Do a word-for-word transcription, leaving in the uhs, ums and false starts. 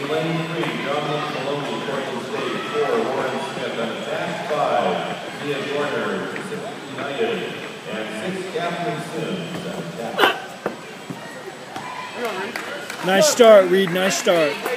lane three, Jonathan Maloney, Portland State. Four, Warren Smith on attack. Five, Mia Joyner, Pacific United. And six, Catherine Sims on attack. Nice start, Reid. Nice start.